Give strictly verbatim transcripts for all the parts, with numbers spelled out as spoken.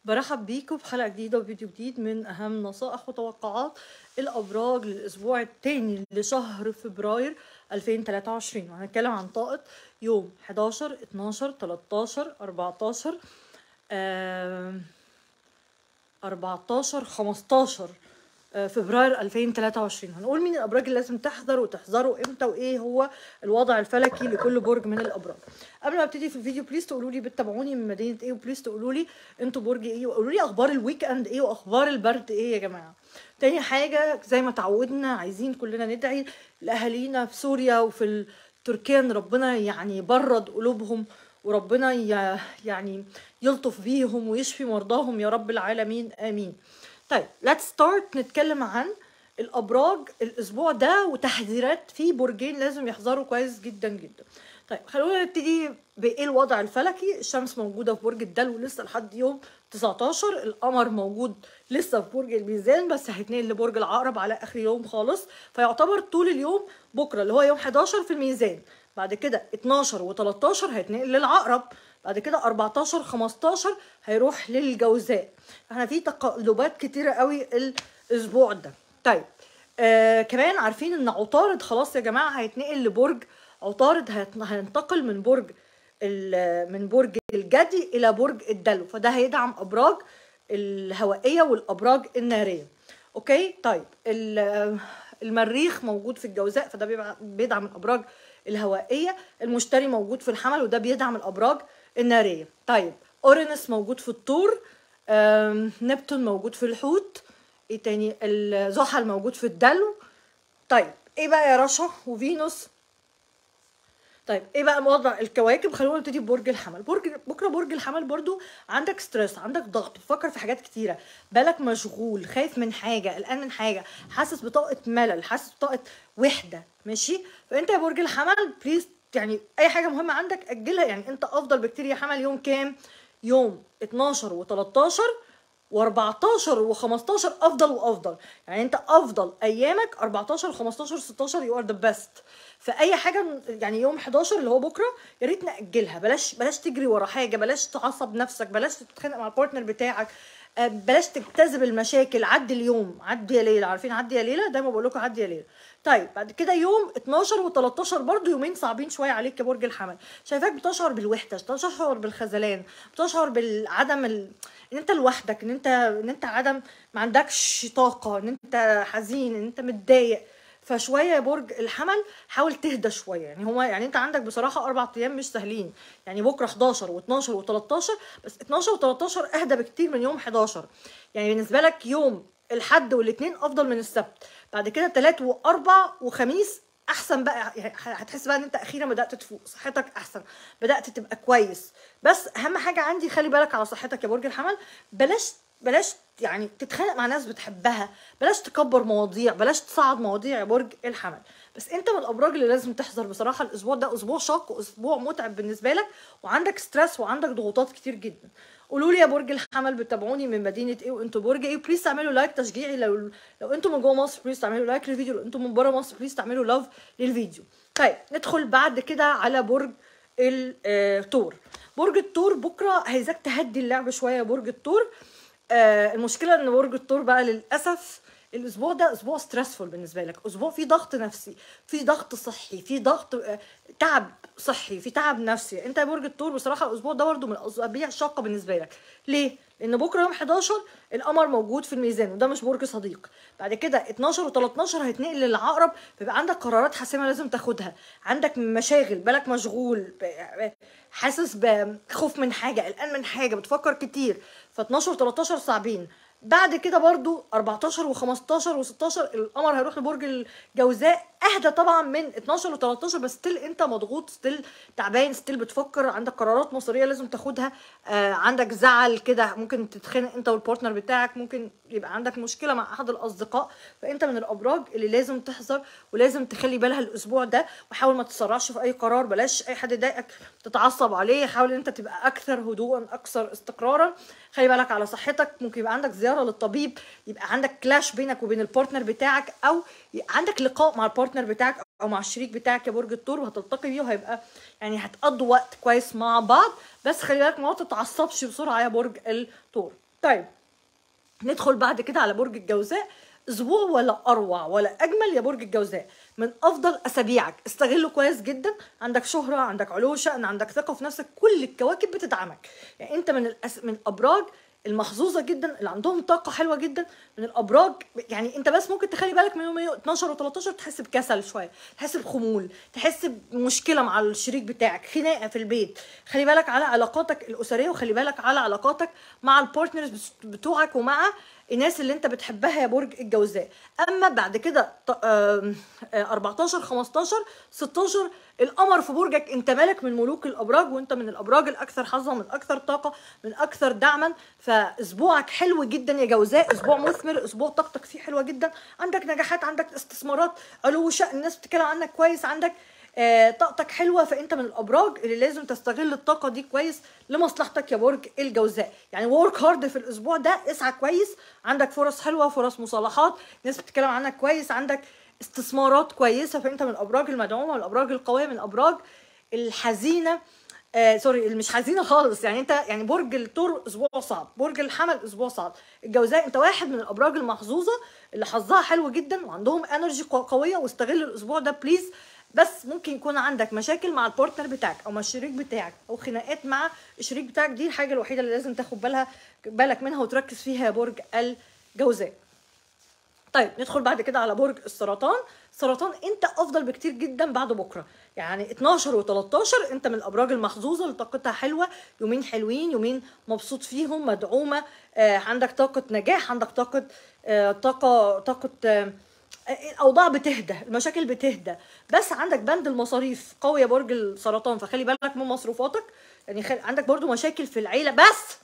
برحب بيكم في حلقة جديدة وفيديو جديد من أهم نصائح وتوقعات الأبراج للأسبوع الثاني لشهر فبراير ألفين وثلاثة وعشرين. وهنتكلم عن طاقة يوم حداشر اتناشر تلتاشر أربعتاشر آه أربعتاشر خمستاشر فبراير ألفين وثلاثة وعشرين. هنقول مين الابراج اللي لازم تحذر وتحذروا امتى وايه هو الوضع الفلكي لكل برج من الابراج. قبل ما ابتدي في الفيديو بليز تقولوا لي بتتابعوني من مدينه ايه، وبليز تقولوا لي انتوا برج ايه، وقولوا لي اخبار الويك اند ايه واخبار البرد ايه يا جماعه. تاني حاجه زي ما تعودنا عايزين كلنا ندعي لاهالينا في سوريا وفي تركيا ان ربنا يعني يبرد قلوبهم وربنا يعني يلطف بيهم ويشفي مرضاهم يا رب العالمين امين. طيب let's start نتكلم عن الابراج الاسبوع ده وتحذيرات في برجين لازم يحذروا كويس جدا جدا. طيب خلونا نبتدي بايه الوضع الفلكي. الشمس موجوده في برج الدلو لسه لحد يوم تسعتاشر، القمر موجود لسه في برج الميزان بس هيتنقل لبرج العقرب على اخر يوم خالص، فيعتبر طول اليوم بكره اللي هو يوم حداشر في الميزان، بعد كده اتناشر وتلتاشر هيتنقل للعقرب، بعد كده أربعتاشر خمستاشر هيروح للجوزاء. احنا في تقلبات كتيره قوي الاسبوع ده. طيب آه كمان عارفين ان عطارد خلاص يا جماعه هيتنقل لبرج عطارد، هينتقل من برج من برج الجدي الى برج الدلو، فده هيدعم ابراج الهوائيه والابراج الناريه. اوكي طيب المريخ موجود في الجوزاء فده بيدعم الابراج الهوائيه، المشتري موجود في الحمل وده بيدعم الابراج الناريه. طيب اورانوس موجود في الطور، نبتون موجود في الحوت، ايه تاني، الزحل موجود في الدلو. طيب ايه بقى يا رشا وفينوس؟ طيب ايه بقى وضع الكواكب؟ خلونا نبتدي ببرج الحمل. برج بكره برج الحمل برضو عندك ستريس، عندك ضغط، بتفكر في حاجات كتيره، بالك مشغول، خايف من حاجه، قلقان من حاجه، حاسس بطاقه ملل، حاسس بطاقه وحده، ماشي؟ فانت يا برج الحمل بليز يعني اي حاجه مهمه عندك اجلها. يعني انت افضل بكتير يا حمل يوم كام؟ يوم اتناشر وتلتاشر واربعتاشر وخمستاشر افضل وافضل. يعني انت افضل ايامك اربعتاشر خمستاشر ستاشر يو ار ذا بيست. فاي حاجه يعني يوم حداشر اللي هو بكره يا ريت ناجلها، بلاش بلاش تجري ورا حاجه، بلاش تعصب نفسك، بلاش تتخانق مع البارتنر بتاعك، بلاش تجتذب المشاكل، عدي اليوم، عدي يا ليله، عارفين عدي يا ليله، دايما بقول لكم عدي يا ليله. طيب بعد كده يوم اتناشر وتلتاشر برضو يومين صعبين شويه عليك يا برج الحمل، شايفاك بتشعر بالوحده، بتشعر بالخذلان، بتشعر بالعدم ال... ان انت لوحدك، ان انت ان انت عدم ما عندكش طاقه، ان انت حزين، ان انت متضايق. فشويه يا برج الحمل حاول تهدى شويه. يعني هو يعني انت عندك بصراحه اربع ايام مش سهلين، يعني بكره حداشر واتناشر وتلتاشر، بس اتناشر وتلتاشر اهدى بكتير من يوم حداشر. يعني بالنسبه لك يوم الحد والاثنين افضل من السبت، بعد كده تلات واربع وخميس احسن بقى. يعني هتحس بقى ان انت اخيرا بدات تفوق، صحتك احسن، بدات تبقى كويس. بس اهم حاجه عندي خلي بالك على صحتك يا برج الحمل، بلاش بلاش يعني تتخانق مع ناس بتحبها، بلاش تكبر مواضيع، بلاش تصعد مواضيع يا برج الحمل. بس انت من الابراج اللي لازم تحذر بصراحه. الاسبوع ده اسبوع شاق واسبوع متعب بالنسبه لك، وعندك ستريس وعندك ضغوطات كتير جدا. قولوا لي يا برج الحمل بتتابعوني من مدينه ايه وانتوا برج ايه؟ بليز تعملوا لايك تشجيعي. لو لو انتوا من جوه مصر بليز تعملوا لايك للفيديو، لو انتوا من بره مصر بليز تعملوا لاف للفيديو. طيب ندخل بعد كده على برج الثور. برج الثور بكره عايزاك تهدي اللعب شويه يا برج الثور. آه المشكله ان برج الثور بقى للاسف الاسبوع ده اسبوع ستريسفول بالنسبه لك، اسبوع فيه ضغط نفسي، فيه ضغط صحي، فيه ضغط آه تعب صحي، في تعب نفسي. انت يا برج الثور بصراحه الاسبوع ده برده من الاسابيع الشاقه بالنسبه لك. ليه؟ لان بكره يوم حداشر القمر موجود في الميزان وده مش برج صديق، بعد كده اتناشر وتلتاشر هيتنقل للعقرب، فيبقى عندك قرارات حاسمه لازم تاخدها، عندك مشاغل، بالك مشغول، حاسس بخوف من حاجه، قلقان من حاجه، بتفكر كتير. ف اتناشر وتلتاشر صعبين. بعد كده برضو اربعتاشر وخمستاشر وستاشر القمر هيروح لبرج الجوزاء، اهدى طبعا من اتناشر وتلتاشر، بس ستيل انت مضغوط، ستيل تعبان، ستيل بتفكر، عندك قرارات مصيريه لازم تاخدها، آه عندك زعل كده، ممكن تتخانق انت والبارتنر بتاعك، ممكن يبقى عندك مشكله مع احد الاصدقاء. فانت من الابراج اللي لازم تحذر ولازم تخلي بالها الاسبوع ده، وحاول ما تسرعش في اي قرار، بلاش اي حد يضايقك تتعصب عليه، حاول انت تبقى اكثر هدوءا اكثر استقرارا. خلي بالك على صحتك، ممكن يبقى عندك زياره للطبيب، يبقى عندك كلاش بينك وبين البارتنر بتاعك، او عندك لقاء مع البارتنر بتاعك او مع الشريك بتاعك يا برج الثور، وهتلتقي بيه وهيبقى يعني هتقضوا وقت كويس مع بعض. بس خلي بالك ما تتعصبش بسرعه يا برج الثور. طيب ندخل بعد كده على برج الجوزاء. اسبوع ولا اروع ولا اجمل يا برج الجوزاء، من افضل اسابيعك، استغله كويس جدا. عندك شهره، عندك علو شأن، عندك ثقه في نفسك، كل الكواكب بتدعمك. يعني انت من الأس... من الابراج المحظوظه جدا اللي عندهم طاقه حلوه جدا، من الابراج. يعني انت بس ممكن تخلي بالك من يوم اتناشر و13 تحس بكسل شويه، تحس بخمول، تحس بمشكله مع الشريك بتاعك، خناقه في البيت. خلي بالك على علاقاتك الاسريه، وخلي بالك على علاقاتك مع البارتنرز بتوعك ومع الناس اللي انت بتحبها يا برج الجوزاء. اما بعد كده اربعتاشر خمستاشر ستاشر القمر في برجك، انت مالك من ملوك الابراج، وانت من الابراج الاكثر حظا، من اكثر طاقه، من اكثر دعما. فاسبوعك حلو جدا يا جوزاء، اسبوع مثمر، اسبوع طاقتك فيه حلوه جدا، عندك نجاحات، عندك استثمارات، علو شأن، الناس بتتكلم عنك كويس، عندك آه طاقتك حلوه. فانت من الابراج اللي لازم تستغل الطاقه دي كويس لمصلحتك يا برج الجوزاء. يعني ورك هارد في الاسبوع ده، اسعى كويس، عندك فرص حلوه، فرص مصالحات، ناس بتتكلم عنك كويس، عندك استثمارات كويسه. فانت من الابراج المدعومه، من الابراج القويه، من الابراج الحزينه آه سوري اللي مش حزينه خالص. يعني انت يعني برج الثور اسبوع صعب، برج الحمل اسبوع صعب. الجوزاء انت واحد من الابراج المحظوظه اللي حظها حلو جدا وعندهم انرجي قويه، واستغل الاسبوع ده بليز. بس ممكن يكون عندك مشاكل مع البارتنر بتاعك او مع الشريك بتاعك، او خناقات مع الشريك بتاعك. دي الحاجه الوحيده اللي لازم تاخد بالها بالك منها وتركز فيها يا برج الجوزاء. طيب ندخل بعد كده على برج السرطان. السرطان انت افضل بكتير جدا بعد بكره، يعني اتناشر و13 انت من الابراج المحظوظه اللي طاقتها حلوه، يومين حلوين، يومين مبسوط فيهم، مدعومه، آه عندك طاقه نجاح، عندك طاقه آه طاقه طاقه آه الاوضاع بتهدى، المشاكل بتهدى، بس عندك بند المصاريف قوي يا برج السرطان، فخلي بالك من مصروفاتك. يعني خل... عندك برضو مشاكل في العيله، بس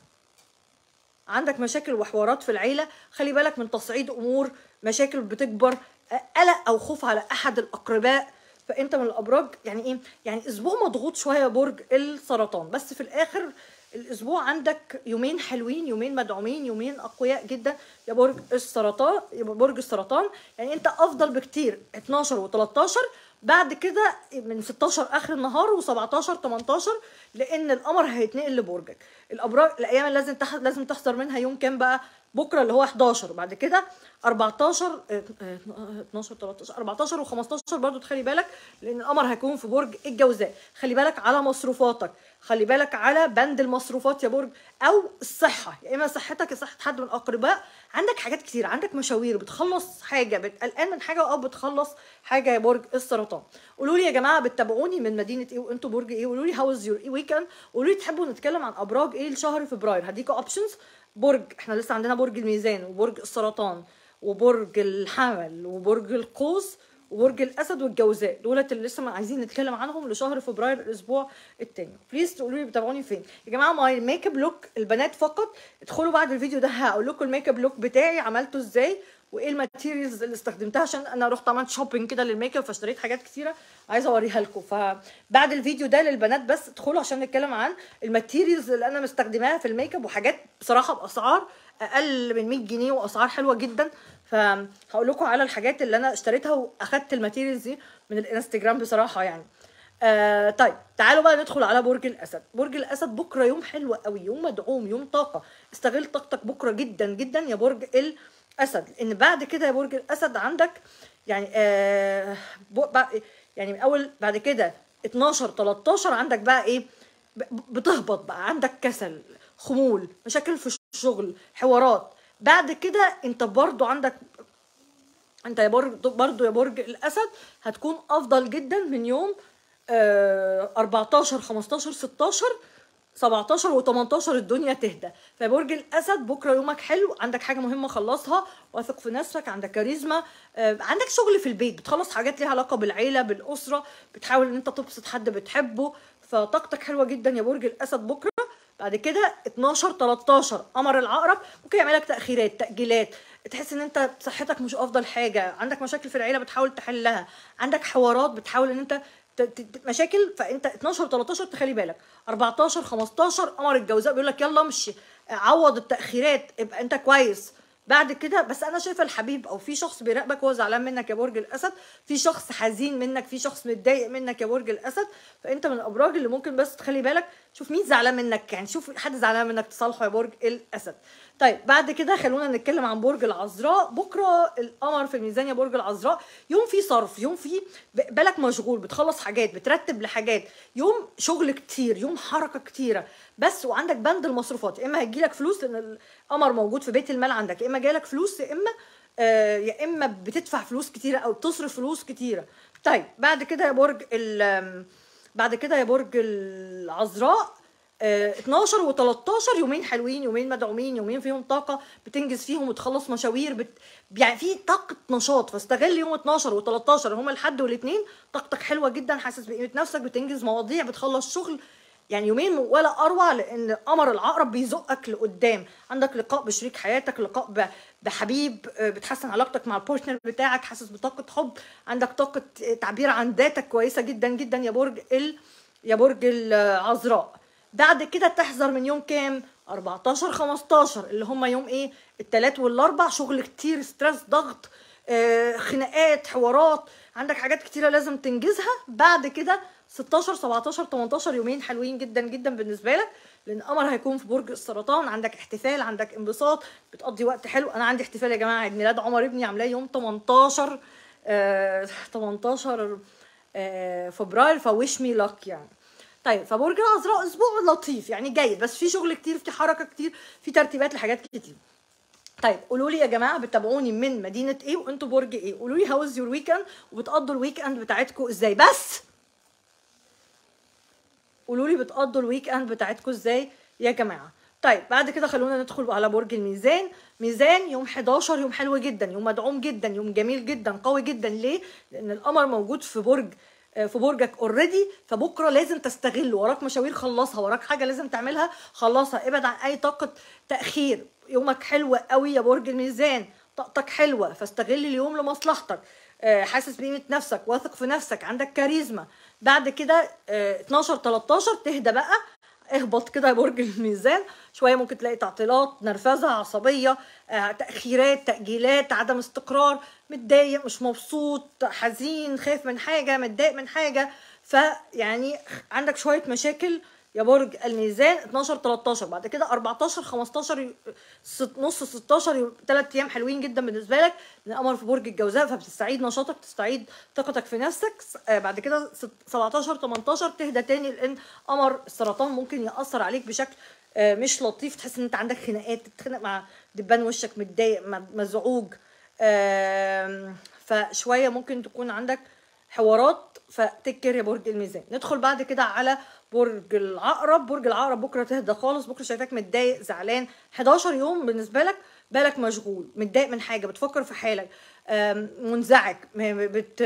عندك مشاكل وحوارات في العيله، خلي بالك من تصعيد امور، مشاكل بتكبر، قلق او خوف على احد الاقرباء. فانت من الابراج يعني ايه، يعني اسبوع مضغوط شويه يا برج السرطان، بس في الاخر الاسبوع عندك يومين حلوين، يومين مدعومين، يومين اقوياء جدا يا برج السرطان. يا برج السرطان يعني انت افضل بكتير اتناشر و13، بعد كده من ستاشر اخر النهار و17 تمنتاشر لان القمر هيتنقل لبرجك. الابراج الايام اللي لازم تح... لازم تحذر منها يوم كام بقى؟ بكره اللي هو حداشر، بعد كده اربعتاشر اتناشر تلتاشر اربعتاشر و15 برضو تخلي بالك، لان القمر هيكون في برج الجوزاء. خلي بالك على مصروفاتك، خلي بالك على بند المصروفات يا برج، او الصحه، يا اما صحتك يا صحه حد من الاقرباء. عندك حاجات كتير، عندك مشاوير، بتخلص حاجه، قلقان من حاجه او بتخلص حاجه يا برج السرطان. قولوا لي يا جماعه بتتابعوني من مدينه ايه وانتوا برج ايه؟ قولوا لي هاو از يور ويكند، قولوا لي تحبوا نتكلم عن ابراج ايه لشهر فبراير. هديكوا اوبشنز. برج احنا لسه عندنا برج الميزان، وبرج السرطان، وبرج الحمل، وبرج القوس، وبرج الاسد، والجوزاء. دولت اللي لسه عايزين نتكلم عنهم لشهر فبراير الاسبوع الثاني. بليز تقولوا لي بتابعوني فين يا جماعه. ماي ميك اب لوك البنات فقط، ادخلوا بعد الفيديو ده هقول لكم الميك اب لوك بتاعي عملته ازاي، وايه الماتيريالز اللي استخدمتها، عشان انا رحت عملت شوبينج كده للميك اب فاشتريت حاجات كتيره عايزه اوريها لكم. فبعد الفيديو ده للبنات بس ادخلوا عشان نتكلم عن الماتيريالز اللي انا مستخدماها في الميك اب، وحاجات بصراحه باسعار اقل من مية جنيه واسعار حلوه جدا. فهقول لكم على الحاجات اللي انا اشتريتها واخدت الماتيريالز دي من الانستجرام بصراحه يعني. آه طيب تعالوا بقى ندخل على برج الاسد. برج الاسد بكره يوم حلو قوي، يوم مدعوم، يوم طاقه. استغل طاقتك بكره جدا جدا يا برج الاسد، لان بعد كده يا برج الاسد عندك يعني آه يعني من اول بعد كده اتناشر تلتاشر عندك بقى ايه، بتهبط بقى، عندك كسل، خمول، مشاكل في الشغل، حوارات. بعد كده انت برضو عندك انت يا برج برضو يا برج الاسد هتكون افضل جدا من يوم آه اربعتاشر خمستاشر ستاشر سبعتاشر و18 الدنيا تهدى. فبرج الاسد بكره يومك حلو، عندك حاجه مهمه خلصها، واثق في نفسك، عندك كاريزما، آه عندك شغل في البيت، بتخلص حاجات ليها علاقه بالعيله بالاسره، بتحاول ان انت تبسط حد بتحبه. فطاقتك حلوه جدا يا برج الاسد بكره. بعد كده اتناشر تلتاشر قمر العقرب ممكن يعملك تاخيرات، تاجيلات، تحس ان انت صحتك مش افضل حاجه، عندك مشاكل في العيله بتحاول تحلها، عندك حوارات بتحاول ان انت مشاكل. فانت اتناشر تلتاشر تخلي بالك. اربعتاشر خمستاشر قمر الجوزاء بيقول لك يلا امشي، عوض التاخيرات، ابقى انت كويس. بعد كده بس انا شايفه الحبيب او في شخص بيراقبك وهو زعلان منك يا برج الاسد، في شخص حزين منك، في شخص متضايق منك يا برج الاسد. فانت من الابراج اللي ممكن بس تخلي بالك شوف مين زعلان منك، يعني شوف حد زعلان منك تصالحه يا برج الاسد. طيب بعد كده خلونا نتكلم عن برج العذراء. بكره القمر في الميزان يا برج العذراء، يوم فيه صرف، يوم فيه بالك مشغول، بتخلص حاجات، بترتب لحاجات، يوم شغل كتير، يوم حركه كتيره، بس وعندك بند المصروفات، يا اما هيجيلك فلوس لان القمر موجود في بيت المال عندك، يا اما جالك فلوس، يا اما آه يا اما بتدفع فلوس كتيره او بتصرف فلوس كتيره. طيب بعد كده يا برج ال بعد كده يا برج العذراء آه اتناشر و تلتاشر يومين حلوين، يومين مدعومين، يومين فيهم طاقه بتنجز فيهم وتخلص مشاوير، بت... يعني في طاقه نشاط، فاستغل يوم اتناشر و تلتاشر هما الحد والاثنين، طاقتك حلوه جدا، حاسس بقيمه نفسك، بتنجز مواضيع، بتخلص شغل، يعني يومين ولا اروع، لان قمر العقرب بيزقك لقدام، عندك لقاء بشريك حياتك، لقاء بحبيب، بتحسن علاقتك مع البارتنر بتاعك، حاسس بطاقه حب، عندك طاقه تعبير عن ذاتك كويسه جدا جدا يا برج ال يا برج العذراء. بعد كده تحذر من يوم كام؟ اربعتاشر خمستاشر اللي هم يوم ايه؟ الثلاث والاربع، شغل كتير، ستريس، ضغط، آه، خناقات، حوارات، عندك حاجات كتيره لازم تنجزها. بعد كده ستاشر سبعتاشر تمنتاشر يومين حلوين جدا جدا بالنسبه لك، لان قمر هيكون في برج السرطان، عندك احتفال، عندك انبساط، بتقضي وقت حلو. انا عندي احتفال يا جماعه، عيد ميلاد عمر ابني عاملاه يوم تمنتاشر آه تمنتاشر آه فبراير، فوش مي لك يعني. طيب فبرج العذراء اسبوع لطيف يعني جيد، بس في شغل كتير، في حركه كتير، في ترتيبات لحاجات كتير. طيب قولوا لي يا جماعه بتتابعوني من مدينه ايه وانتوا برج ايه؟ قولوا لي هاوز يور ويكند، وبتقضوا الويك اند بتاعتكم ازاي؟ بس قولوا لي بتقضوا الويك اند بتاعتكم ازاي يا جماعه. طيب بعد كده خلونا ندخل على برج الميزان. ميزان يوم حداشر يوم حلو جدا، يوم مدعوم جدا، يوم جميل جدا، قوي جدا. ليه؟ لان القمر موجود في برج في برجك اوريدي، فبكره لازم تستغله، وراك مشاوير خلصها، وراك حاجه لازم تعملها خلصها، ابعد عن اي طاقه تاخير. يومك حلو قوي يا برج الميزان، طاقتك حلوه، فاستغل اليوم لمصلحتك، حاسس بقيمه نفسك، واثق في نفسك، عندك كاريزما. بعد كده اتناشر تلتاشر تهدى بقى، اهبط كده يا برج الميزان شويه، ممكن تلاقي تعطيلات، نرفزه، عصبيه، آه، تاخيرات، تاجيلات، عدم استقرار، متضايق، مش مبسوط، حزين، خايف من حاجه، متضايق من حاجه، فيعني عندك شويه مشاكل يا برج الميزان. اتناشر تلتاشر بعد كده اربعتاشر خمستاشر نص ستاشر ثلاث ايام حلوين جدا بالنسبه لك، لان القمر في برج الجوزاء، فبتستعيد نشاطك، تستعيد ثقتك في نفسك. آه بعد كده سبعتاشر تمنتاشر تهدى تاني، لان قمر السرطان ممكن ياثر عليك بشكل آه مش لطيف، تحس ان انت عندك خناقات، تتخانق مع دبان وشك، متضايق، مزعوج، آه فشويه ممكن تكون عندك حوارات، فتكر يا برج الميزان. ندخل بعد كده على برج العقرب. برج العقرب بكره تهدى خالص، بكره شايفاك متضايق، زعلان، حداشر يوم بالنسبه لك بالك مشغول، متضايق من حاجه، بتفكر في حالك، منزعج، بت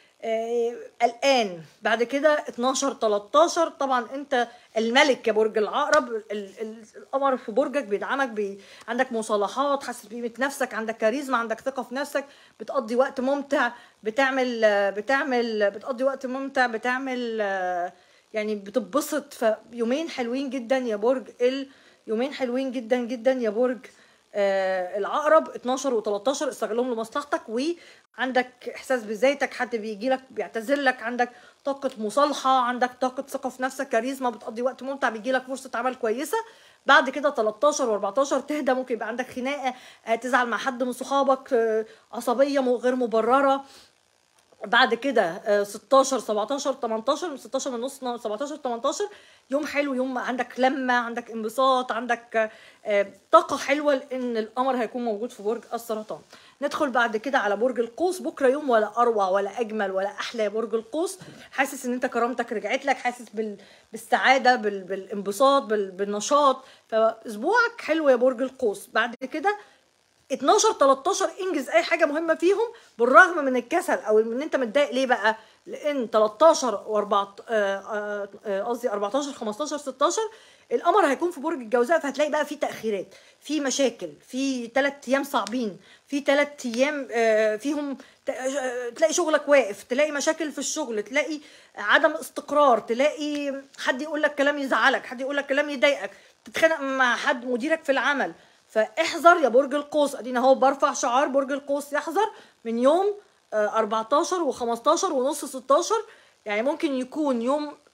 قلقان. بعد كده اتناشر تلتاشر طبعا انت الملك يا برج العقرب، القمر في برجك بيدعمك، بي... عندك مصالحات، حاسس بقيمه نفسك، عندك كاريزما، عندك ثقه في نفسك، بتقضي وقت ممتع، بتعمل بتعمل بتقضي وقت ممتع، بتعمل يعني بتتبسط. فيومين حلوين جدا يا برج ال يومين حلوين جدا جدا يا برج آه العقرب. اتناشر و تلتاشر استغلهم لمصلحتك، وعندك احساس بذاتك، حد بيجي لك بيعتذر لك، عندك طاقه مصالحه، عندك طاقه ثقه في نفسك، كاريزما، بتقضي وقت ممتع، بيجي لك فرصه عمل كويسه. بعد كده تلتاشر و اربعتاشر تهدى، ممكن يبقى عندك خناقه، آه تزعل مع حد من صحابك، آه عصبيه غير مبرره. بعد كده ستاشر سبعتاشر تمنتاشر من ستاشر من نص سبعتاشر تمنتاشر يوم حلو، يوم عندك لمه، عندك انبساط، عندك طاقه حلوه، لان القمر هيكون موجود في برج السرطان. ندخل بعد كده على برج القوس. بكره يوم ولا اروع ولا اجمل ولا احلى يا برج القوس، حاسس ان انت كرامتك رجعت لك، حاسس بالسعاده، بالانبساط، بالنشاط، فاسبوعك حلو يا برج القوس. بعد كده اتناشر تلتاشر انجز اي حاجه مهمه فيهم بالرغم من الكسل او ان انت متضايق. ليه بقى؟ لان تلتاشر و4 قصدي اربعتاشر خمستاشر ستاشر القمر هيكون في برج الجوزاء، فهتلاقي بقى في تاخيرات، في مشاكل، في ثلاث ايام صعبين، في ثلاث ايام فيهم تلاقي شغلك واقف، تلاقي مشاكل في الشغل، تلاقي عدم استقرار، تلاقي حد يقول لك كلام يزعلك، حد يقول لك كلام يضايقك، تتخانق مع حد مديرك في العمل. فاحذر يا برج القوس، ادينا اهو برفع شعار برج القوس يحذر من يوم اربعتاشر و خمستاشر ونص ستاشر، يعني ممكن يكون يوم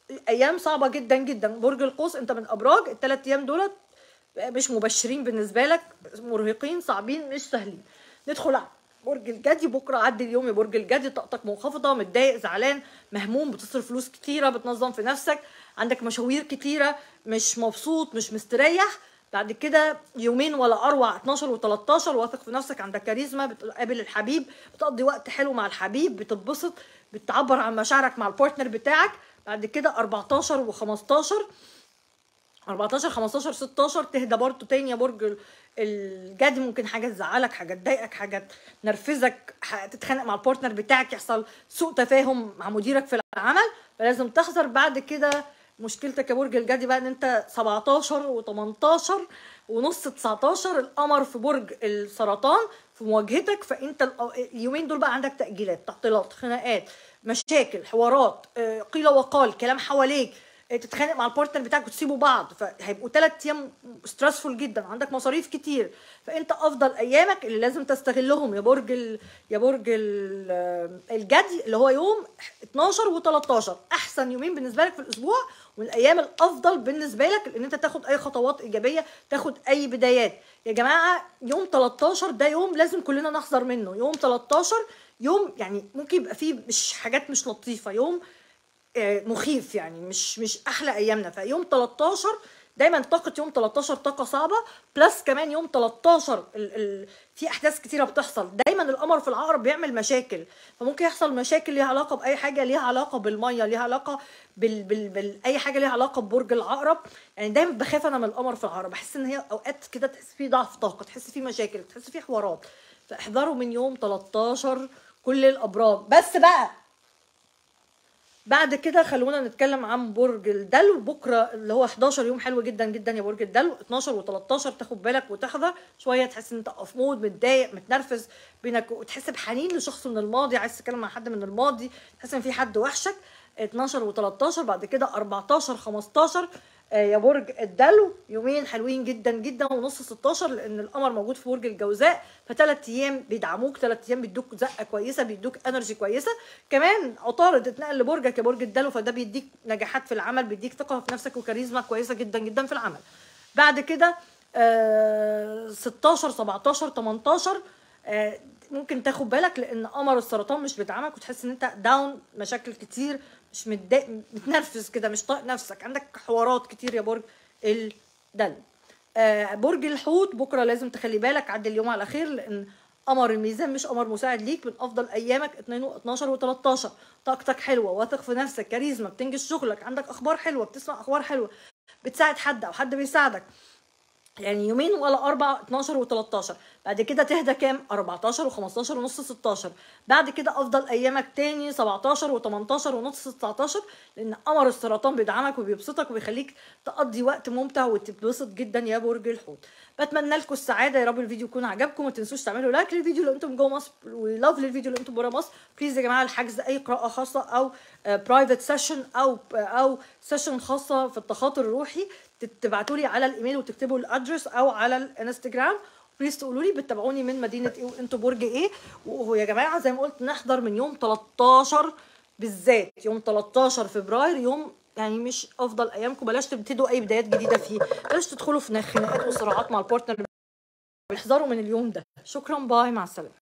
ايام صعبه جدا جدا. برج القوس انت من ابراج الثلاث ايام دولت مش مبشرين بالنسبه لك، مرهقين صعبين مش سهلين. ندخل على برج الجدي. بكره عدي اليوم يا برج الجدي، طاقتك منخفضه، متضايق، زعلان، مهموم، بتصرف فلوس كتيره، بتنظم في نفسك، عندك مشاوير كتيره، مش مبسوط، مش مستريح. بعد كده يومين ولا اروع اتناشر وتلتاشر، واثق في نفسك، عندك كاريزما، بتقابل الحبيب، بتقضي وقت حلو مع الحبيب، بتتبسط، بتعبر عن مشاعرك مع البارتنر بتاعك. بعد كده اربعتاشر وخمستاشر، اربعتاشر خمستاشر ستاشر تهدى برضه تاني يا برج الجدي. ممكن حاجه تزعلك، حاجه تضايقك، حاجه تنرفزك، تتخانق مع البارتنر بتاعك، يحصل سوء تفاهم مع مديرك في العمل، فلازم تحذر. بعد كده مشكلتك يا برج الجدي بقى ان انت سبعتاشر وتمنتاشر ونص تسعتاشر القمر في برج السرطان في مواجهتك، فانت اليومين دول بقى عندك تأجيلات، تعطيلات، خناقات، مشاكل، حوارات، قيل وقال، كلام حواليك، تتخانق مع البارتنر بتاعك وتسيبوا بعض، فهيبقوا ثلاث ايام ستريسفول جدا، عندك مصاريف كتير. فانت افضل ايامك اللي لازم تستغلهم يا برج ال... يا برج ال... الجدي اللي هو يوم اتناشر وتلتاشر، احسن يومين بالنسبه لك في الاسبوع، والايام الافضل بالنسبه لك ان انت تاخد اي خطوات ايجابيه، تاخد اي بدايات. يا جماعه يوم تلتاشر ده يوم لازم كلنا نحذر منه. يوم تلتاشر يوم يعني ممكن يبقى فيه مش حاجات مش لطيفه، يوم مخيف، يعني مش مش احلى ايامنا. فيوم تلتاشر دايما طاقه يوم تلتاشر طاقه صعبه، بلس كمان يوم تلتاشر ال ال في احداث كتيره بتحصل. دايما القمر في العقرب بيعمل مشاكل، فممكن يحصل مشاكل ليها علاقه باي حاجه ليها علاقه بالميه، ليها علاقه بال, بال, بال اي حاجه ليها علاقه ببرج العقرب. يعني دايما بخاف انا من القمر في العقرب، بحس ان هي اوقات كده تحس فيه ضعف طاقه، تحس فيه مشاكل، تحس فيه حوارات. فاحذروا من يوم تلتاشر كل الابراج. بس بقى بعد كده خلونا نتكلم عن برج الدلو. بكره اللي هو حداشر يوم حلو جدا جدا يا برج الدلو. اتناشر وتلتاشر تاخد بالك وتحذر شويه، تحس ان انت اوف مود، متضايق، متنرفز بينك، وتحس بحنين لشخص من الماضي، عايز تتكلم مع حد من الماضي، تحس ان في حد وحشك. اتناشر وتلتاشر بعد كده اربعتاشر خمستاشر يا برج الدلو يومين حلوين جدا جدا، ونص ستاشر لان القمر موجود في برج الجوزاء، فثلاث ايام بيدعموك، ثلاث ايام بيدوك زقه كويسه، بيدوك انرجي كويسه. كمان عطارد اتنقل لبرجك يا برج الدلو، فده بيديك نجاحات في العمل، بيديك ثقه في نفسك وكاريزما كويسه جدا جدا في العمل. بعد كده آه ستاشر سبعتاشر تمنتاشر آه ممكن تاخد بالك لان قمر السرطان مش بيدعمك، وتحس ان انت داون، مشاكل كتير، مش متضايق، متنرفز كده، مش طايق نفسك، عندك حوارات كتير يا برج الدلو. آه برج الحوت بكره لازم تخلي بالك، عدي اليوم على خير لان قمر الميزان مش قمر مساعد ليك. من افضل ايامك اتناشر وتلتاشر، طاقتك حلوه، واثق في نفسك، كاريزما، بتنجز شغلك، عندك اخبار حلوه، بتسمع اخبار حلوه، بتساعد حد او حد بيساعدك. يعني يومين ولا اربع اتناشر وتلتاشر. بعد كده تهدى كام؟ اربعتاشر وخمستاشر ونص ستاشر. بعد كده افضل ايامك تاني سبعتاشر وتمنتاشر ونص تسعتاشر، لان قمر السرطان بيدعمك وبيبسطك وبيخليك تقضي وقت ممتع وتتبسط جدا يا برج الحوت. بتمنى لكم السعاده، يا رب الفيديو يكون عجبكم. ما تنسوش تعملوا لايك للفيديو لو انتم جوه مصر، ولاف للفيديو لو انتم بره مصر. بليز يا جماعه الحجز اي قراءه خاصه او برايفت سيشن او او سيشن خاصه في التخاطر الروحي، تبعتوا لي على الايميل وتكتبوا الادرس او على الانستجرام. بليز تقولوا لي بتتابعوني من مدينه ايه وانتوا برج ايه. ويا جماعه زي ما قلت نحضر من يوم تلتاشر بالذات، يوم تلتاشر فبراير يوم يعني مش افضل ايامكم. بلاش تبتدوا اي بدايات جديده فيه، بلاش تدخلوا في خناقات وصراعات مع البارتنر، احذروا من اليوم ده. شكرا، باي، مع السلامه.